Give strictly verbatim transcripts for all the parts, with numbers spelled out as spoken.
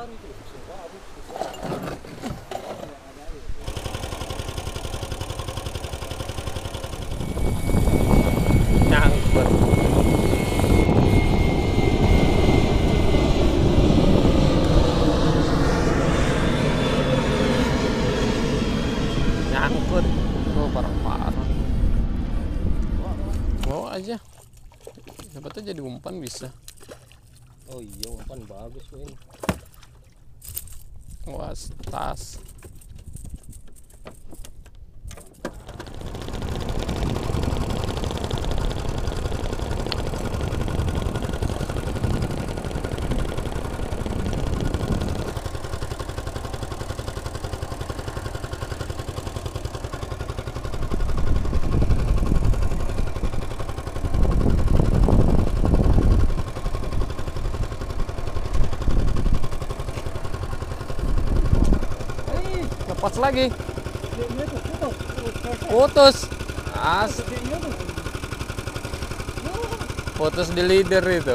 Nyangkut. Nyangkut. Oh, parah-parah. Bawa aja. Siapa tuh jadi umpan bisa. Oh iya, umpan bagus kok ini. Wah, tas. Lepas lagi. Putus. As. Putus di leader itu.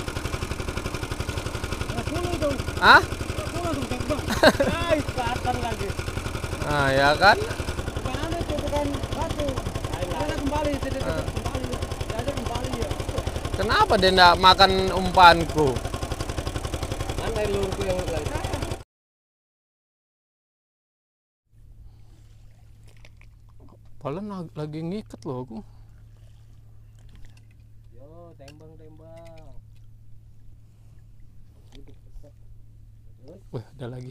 Ah? Ah, ya kan? Kenapa dia enggak makan umpanku? Mana lurku yang lagi? Padahal lagi ngikat loh aku. Yo, tembang-tembang. Wah, ada lagi.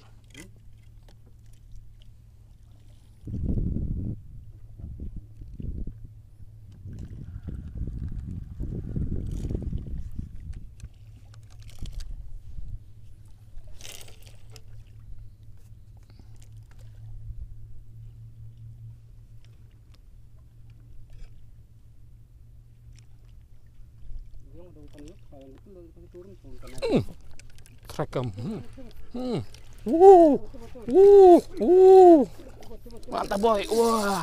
Hmm. Rekam. Hmm. Hmm. Wuh. Wuh. Wuh. Mantap boy. Wah.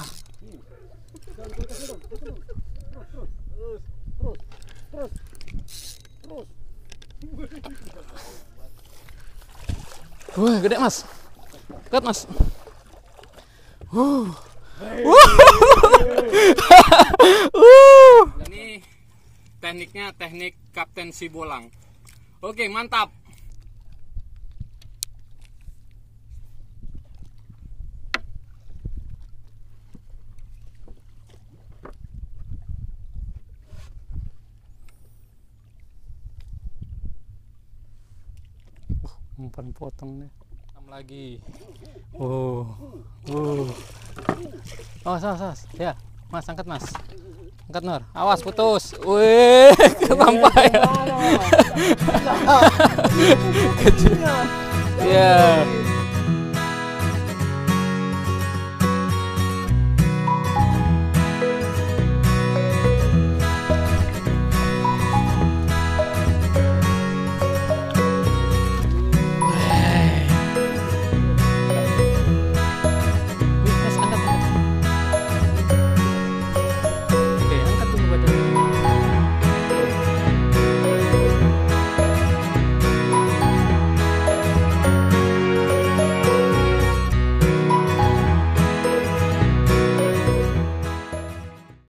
Wah, gede mas. Dekat mas. Uh. Uh. Ini tekniknya teknik kapten siBolang. Oke, mantap. Uh, umpan potong nih. Enam lagi. Oh. Uh. Oh, sas, sas. Ya, mas angkat mas. Angkat Nur. Awas putus. Wih, sampai. Kecil. Ya.